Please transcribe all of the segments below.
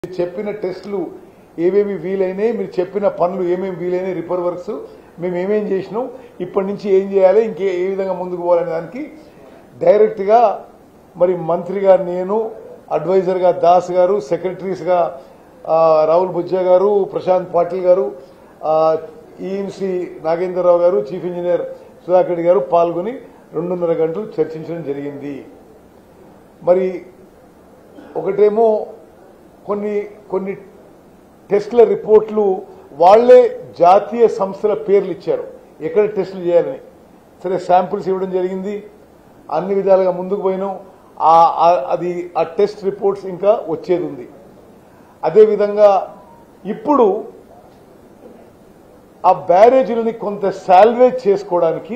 చెప్పిన టెస్టులు ఏవేవి వీలైనాయి, మీరు చెప్పిన పనులు ఏమేమి వీలైనాయి, రిపేర్ వర్క్స్ మేము ఏమేం చేసినాం, ఇప్పటి నుంచి ఏం చేయాలి, ఇంకే ఏ విధంగా ముందుకు పోవాలనే దానికి డైరెక్ట్గా మరి మంత్రిగా నేను, అడ్వైజర్గా దాస్ గారు, సెక్రటరీస్గా రాహుల్ బుజ్జా గారు, ప్రశాంత్ పాటిల్ గారు, ఈఎన్సీ నాగేంద్రరావు గారు, చీఫ్ ఇంజనీర్ సుధాకర్ రెడ్డి గారు పాల్గొని 2.5 గంటలు చర్చించడం జరిగింది. మరి ఒకటేమో కొన్ని టెస్టుల రిపోర్ట్లు వాళ్లే జాతీయ సంస్థల పేర్లు ఇచ్చారు, ఎక్కడ టెస్టులు చేయాలని. సరే, శాంపుల్స్ ఇవ్వడం జరిగింది, అన్ని విధాలుగా ముందుకు పోయినాం. అది ఆ టెస్ట్ రిపోర్ట్స్ ఇంకా వచ్చేది ఉంది. అదేవిధంగా ఇప్పుడు ఆ బ్యారేజీలని కొంత సాల్వేజ్ చేసుకోవడానికి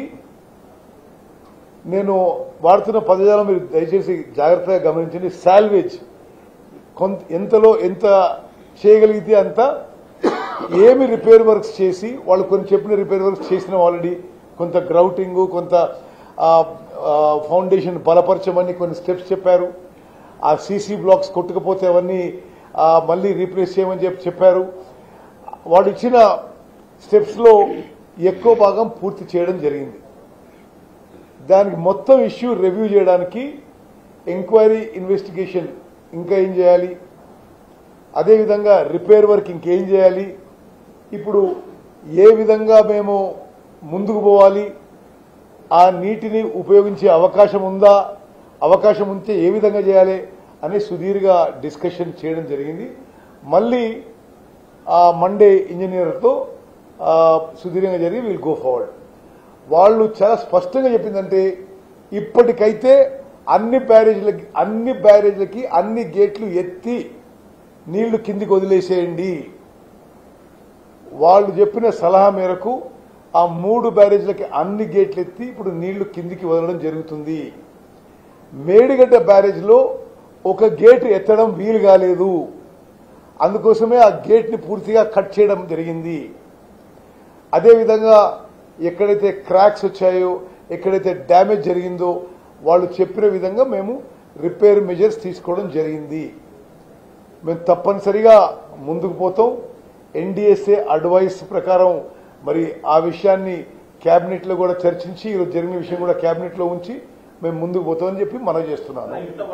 నేను వాడుతున్న పదజాలం మీరు దయచేసి జాగ్రత్తగా గమనించండి. సాల్వేజ్ ఎంతలో ఎంత చేయగలిగితే అంత, ఏమి రిపేర్ వర్క్స్ చేసి వాళ్ళు కొన్ని చెప్పిన రిపేర్ వర్క్స్ చేసిన ఆల్రెడీ, కొంత గ్రౌటింగ్, కొంత ఫౌండేషన్ బలపరచమని కొన్ని స్టెప్స్ చెప్పారు. ఆ సీసీ బ్లాక్స్ కొట్టుకపోతే అవన్నీ మళ్ళీ రీప్లేస్ చేయమని చెప్పారు. వాళ్ళు ఇచ్చిన స్టెప్స్లో ఎక్కువ భాగం పూర్తి చేయడం జరిగింది. దానికి మొత్తం ఇష్యూ రివ్యూ చేయడానికి ఎంక్వైరీ ఇన్వెస్టిగేషన్ ఇంకా ఏం చేయాలి, అదేవిధంగా రిపేర్ వర్క్ ఇంకేం చేయాలి, ఇప్పుడు ఏ విధంగా మేము ముందుకు పోవాలి, ఆ నీటిని ఉపయోగించే అవకాశం ఉందా, అవకాశం ఉంటే ఏ విధంగా చేయాలి అనే సుదీర్ఘ డిస్కషన్ చేయడం జరిగింది. మళ్ళీ మండే ఇంజనీర్తో సుదీర్ఘంగా జరిగి వీల్ గో ఫార్వర్డ్. వాళ్ళు చాలా స్పష్టంగా చెప్పిందంటే, ఇప్పటికైతే అన్ని బ్యారేజ్లకి అన్ని గేట్లు ఎత్తి నీళ్లు కిందికి వదిలేసేయండి. వాళ్ళు చెప్పిన సలహా మేరకు ఆ 3 బ్యారేజ్లకి అన్ని గేట్లు ఎత్తి ఇప్పుడు నీళ్లు కిందికి వదలడం జరుగుతుంది. మేడిగడ్డ బ్యారేజ్లో ఒక గేటు ఎత్తడం వీలు కాలేదు, అందుకోసమే ఆ గేట్ని పూర్తిగా కట్ చేయడం జరిగింది. అదేవిధంగా ఎక్కడైతే క్రాక్స్ వచ్చాయో, ఎక్కడైతే డ్యామేజ్ జరిగిందో వాళ్ళు చెప్పిన విధంగా మేము రిపేర్ మెజర్స్ తీసుకోవడం జరిగింది. మేము తప్పనిసరిగా ముందుకు పోతాం. ఎన్డీఎస్ఏ అడ్వైస్ ప్రకారం మరి ఆ విషయాన్ని క్యాబినెట్లో కూడా చర్చించి, ఈరోజు జరిగిన విషయం కూడా క్యాబినెట్లో ఉంచి మేము ముందుకు పోతామని చెప్పి మనవి చేస్తున్నాను.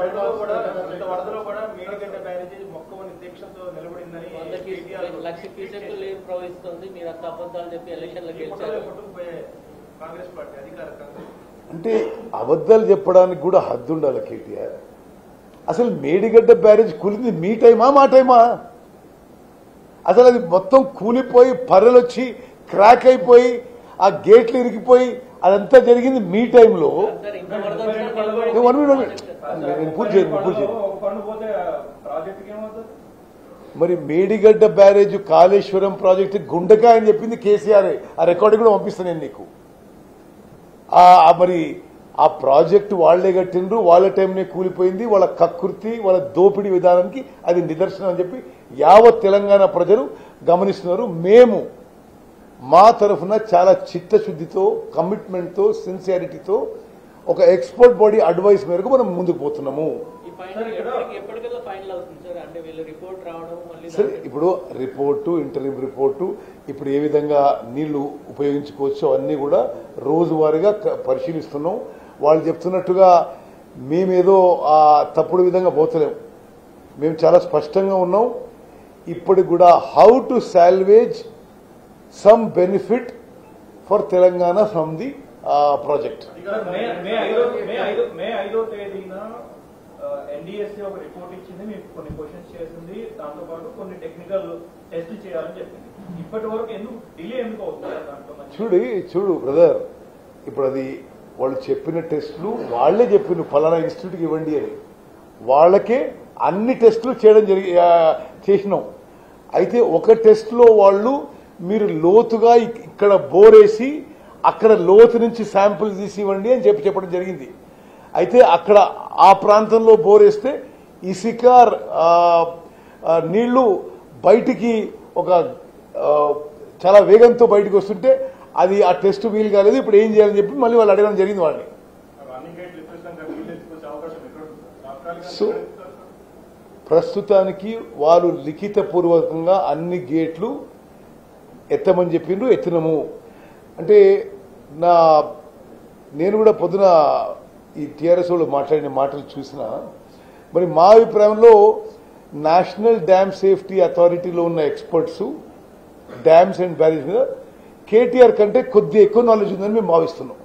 అంటే అబద్దాలు చెప్పడానికి కూడా హద్దు ఉండాలి కేటీఆర్. అసలు మేడిగడ్డ బ్యారేజ్ కూలింది మీ టైమా మా టైమా? అసలు అది మొత్తం కూలిపోయి పర్రెలు వచ్చి క్రాక్ అయిపోయి ఆ గేట్లు ఇరిగిపోయి అదంతా జరిగింది మీ టైంలో. మరి మేడిగడ్డ బ్యారేజ్ కాళేశ్వరం ప్రాజెక్టు గుండెకాయ అని చెప్పింది కేసీఆర్. ఆ రికార్డు కూడా పంపిస్తాను నేను నీకు. మరి ఆ ప్రాజెక్టు వాళ్లే కట్టిండ్రు, వాళ్ళ టైంనే కూలిపోయింది. వాళ్ళ కకృతి, వాళ్ళ దోపిడీ విధానానికి అది నిదర్శనం అని చెప్పి యావత్ తెలంగాణ ప్రజలు గమనిస్తున్నారు. మేము మా తరఫున చాలా చిత్తశుద్ధితో, కమిట్మెంట్తో, సిన్సియారిటీతో ఒక ఎక్స్పర్ట్ బాడీ అడ్వైస్ మేరకు మనం ముందుకు పోతున్నాము. సరే, ఇప్పుడు రిపోర్టు, ఇంటర్వ్యూ రిపోర్టు, ఇప్పుడు ఏ విధంగా నీళ్లు ఉపయోగించుకోవచ్చో అన్నీ కూడా రోజువారీగా పరిశీలిస్తున్నాం. వాళ్ళు చెప్తున్నట్టుగా మేమేదో తప్పుడు విధంగా పోతలేం. మేము చాలా స్పష్టంగా ఉన్నాం. ఇప్పటికి కూడా how to salvage some benefit for Telangana from the project. May 5వ తేదీన ఎన్డీఎస్ఏ ఒక రిపోర్ట్ ఇచ్చింది, మీకు కొన్ని క్వశ్చన్స్ చేసింది, దాంతో పాటు కొన్ని టెక్నికల్ టెస్ట్ చేయాలని చెప్పింది. ఇప్పటి వరకు ఎందుకు డిలే ఎందుకు అవుతుంది? చూడు బ్రదర్, ఇప్పుడు అది వాళ్ళు చెప్పిన టెస్టులు వాళ్లే చెప్పిన ఫలానా ఇన్స్టిట్యూట్కి ఇవ్వండి అని, వాళ్ళకే అన్ని టెస్టులు చేసినాం. అయితే ఒక టెస్ట్లో వాళ్ళు మీరు లోతుగా ఇక్కడ బోరేసి అక్కడ లోతు నుంచి శాంపుల్ తీసి ఇవ్వండి అని చెప్పడం జరిగింది. అయితే అక్కడ ఆ ప్రాంతంలో బోరేస్తే ఇసుక నీళ్లు బయటికి చాలా వేగంతో బయటకు వస్తుంటే అది ఆ టెస్ట్ వీలు కాలేదు. ఇప్పుడు ఏం చేయాలని చెప్పి మళ్ళీ వాళ్ళు అడగడం జరిగింది వాళ్ళని. సో ప్రస్తుతానికి వాళ్ళు లిఖితపూర్వకంగా అన్ని గేట్లు ఎత్తమని చెప్పిండ్రు, ఎత్తినము. అంటే నేను కూడా పొద్దున ఈ టీఆర్ఎస్ వాళ్ళు మాట్లాడిన మాటలు చూసిన, మరి మా అభిప్రాయంలో నేషనల్ డ్యామ్ సేఫ్టీ అథారిటీలో ఉన్న ఎక్స్పర్ట్స్ డ్యామ్స్ అండ్ బ్యారేజ్ మీద కేటీఆర్ కంటే కొద్దిగా ఎక్కువ నాలెడ్జ్ ఉందని మేము భావిస్తున్నాం.